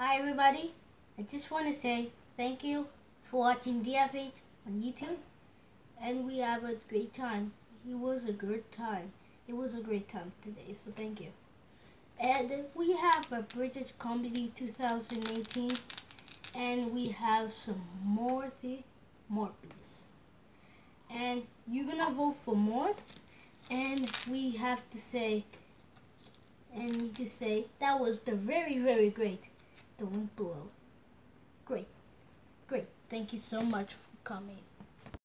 Hi everybody, I just want to say thank you for watching DFH on YouTube, and we have a great time. It was a good time. It was a great time today, so thank you. And we have a British Comedy 2018, and we have some Morphies. And you're gonna vote for Morph, and we have to say, and you can say that was the very great. The link below. Great. Thank you so much for coming.